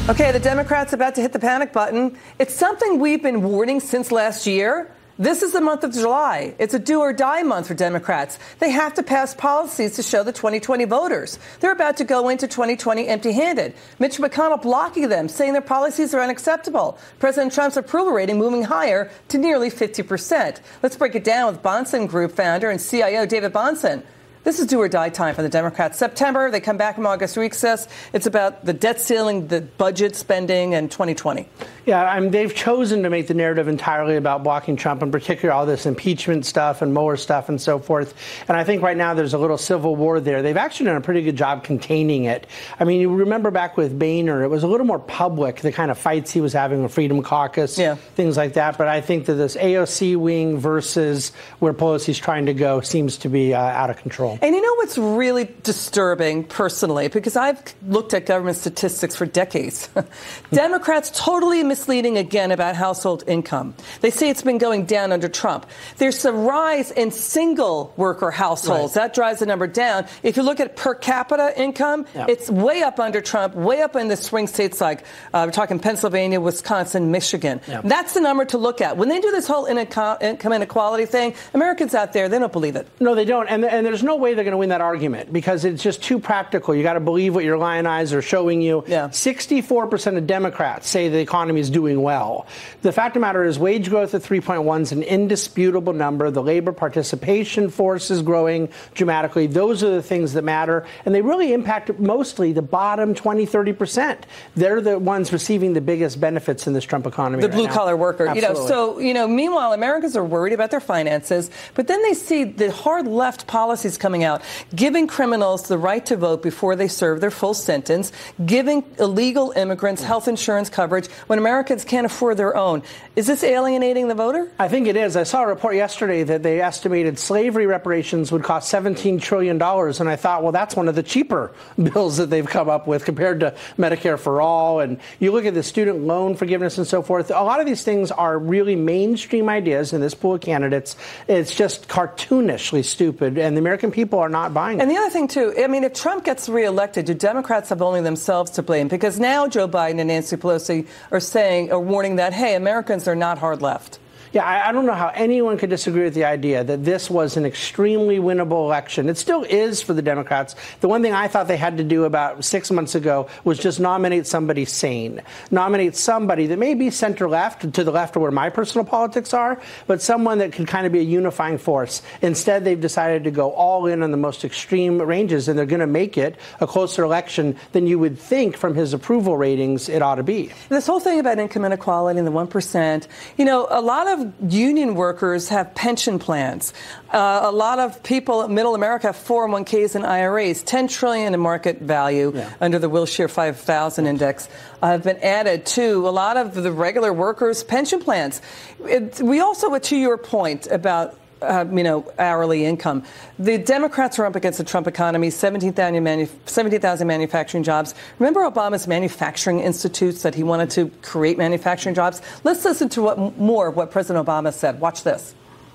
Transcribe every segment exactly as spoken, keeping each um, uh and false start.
Okay, the Democrats about to hit the panic button. It's something we've been warning since last year. This is the month of July. It's a do or die month for Democrats. They have to pass policies to show the twenty twenty voters. They're about to go into twenty twenty empty-handed. Mitch McConnell blocking them, saying their policies are unacceptable. President Trump's approval rating moving higher to nearly fifty percent. Let's break it down with Bahnsen Group founder and C I O David Bahnsen. This is do or die time for the Democrats. September, they come back from August recess. It's about the debt ceiling, the budget spending, and twenty twenty. Yeah, I mean, they've chosen to make the narrative entirely about blocking Trump, in particular all this impeachment stuff and Mueller stuff and so forth. And I think right now there's a little civil war there. They've actually done a pretty good job containing it. I mean, you remember back with Boehner, it was a little more public, the kind of fights he was having with Freedom Caucus, yeah. things like that. But I think that this A O C wing versus where Pelosi's trying to go seems to be uh, out of control. And you know what's really disturbing personally, because I've looked at government statistics for decades. Democrats totally misleading again about household income. They say it's been going down under Trump. There's a rise in single worker households. Right. That drives the number down. If you look at per capita income, yeah. it's way up under Trump, way up in the swing states like uh, we're talking Pennsylvania, Wisconsin, Michigan. Yeah. That's the number to look at. When they do this whole income inequality thing, Americans out there, they don't believe it. No, they don't. And, and there's no way they're going to win that argument because it's just too practical. You got to believe what your lion eyes are showing you. Yeah. sixty-four percent of Democrats say the economy is doing well. The fact of the matter is wage growth at three point one is an indisputable number. The labor participation force is growing dramatically. Those are the things that matter. And they really impact mostly the bottom twenty, thirty percent. They're the ones receiving the biggest benefits in this Trump economy. The right blue now. collar worker. Absolutely. You know, so, you know, meanwhile, Americans are worried about their finances, but then they see the hard left policies coming out, giving criminals the right to vote before they serve their full sentence, giving illegal immigrants health insurance coverage when Americans can't afford their own. Is this alienating the voter? I think it is. I saw a report yesterday that they estimated slavery reparations would cost seventeen trillion dollars. And I thought, well, that's one of the cheaper bills that they've come up with compared to Medicare for all. And you look at the student loan forgiveness and so forth. A lot of these things are really mainstream ideas in this pool of candidates. It's just cartoonishly stupid. And the American people are not buying it. And the other thing, too, I mean, if Trump gets reelected, do Democrats have only themselves to blame? Because now Joe Biden and Nancy Pelosi are saying, are warning that, hey, Americans are not hard left. Yeah, I, I don't know how anyone could disagree with the idea that this was an extremely winnable election. It still is for the Democrats. The one thing I thought they had to do about six months ago was just nominate somebody sane. Nominate somebody that may be center-left, to the left of where my personal politics are, but someone that could kind of be a unifying force. Instead, they've decided to go all in on the most extreme ranges, and they're going to make it a closer election than you would think from his approval ratings it ought to be. This whole thing about income inequality and the one percent, you know, a lot of union workers have pension plans. Uh, a lot of people, middle America, have four oh one k's and I R As. ten trillion dollars in market value yeah. under the Wilshire five thousand index uh, have been added to a lot of the regular workers' pension plans. It, we also, to your point about Uh, you know, hourly income. The Democrats are up against the Trump economy, seventeen thousand manu- seventeen thousand manufacturing jobs. Remember Obama's manufacturing institutes that he wanted to create manufacturing jobs? Let's listen to what more of what President Obama said. Watch this.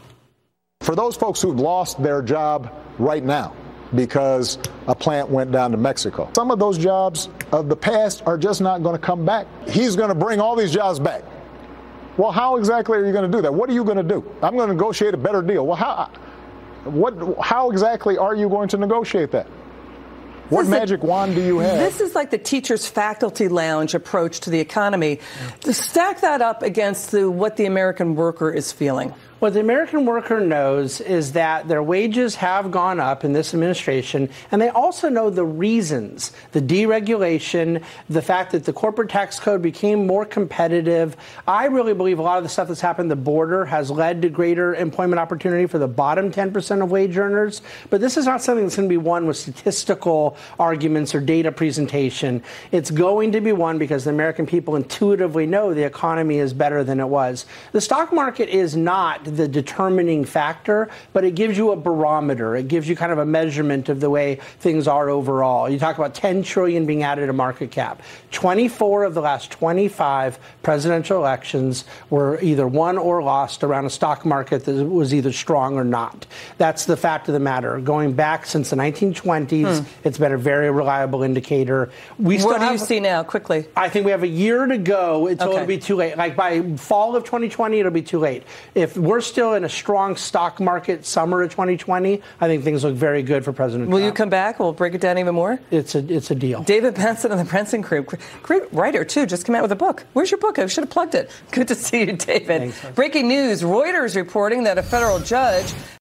For those folks who've lost their job right now because a plant went down to Mexico, some of those jobs of the past are just not going to come back. He's going to bring all these jobs back. Well, how exactly are you going to do that? What are you going to do? I'm going to negotiate a better deal. Well, how, what, how exactly are you going to negotiate that? What this magic a, wand do you have? This is like the teacher's faculty lounge approach to the economy. To stack that up against the, what the American worker is feeling. What the American worker knows is that their wages have gone up in this administration, and they also know the reasons, the deregulation, the fact that the corporate tax code became more competitive. I really believe a lot of the stuff that's happened at the border has led to greater employment opportunity for the bottom ten percent of wage earners. But this is not something that's going to be won with statistical arguments or data presentation. It's going to be won because the American people intuitively know the economy is better than it was. The stock market is not the determining factor, but it gives you a barometer. It gives you kind of a measurement of the way things are overall. You talk about ten trillion dollars being added to market cap. twenty-four of the last twenty-five presidential elections were either won or lost around a stock market that was either strong or not. That's the fact of the matter. Going back since the nineteen twenties, hmm. it's been a very reliable indicator. We still what do have, you see now, quickly? I think we have a year to go until okay. it'll be too late. Like by fall of twenty twenty, it'll be too late. If we're still in a strong stock market summer of twenty twenty, I think things look very good for President Will Trump. you come back? We'll break it down even more? It's a, it's a deal. David Bahnsen of the Bahnsen Group, great writer, too, just came out with a book. Where's your book? I should have plugged it. Good to see you, David. Thanks. Breaking news, Reuters reporting that a federal judge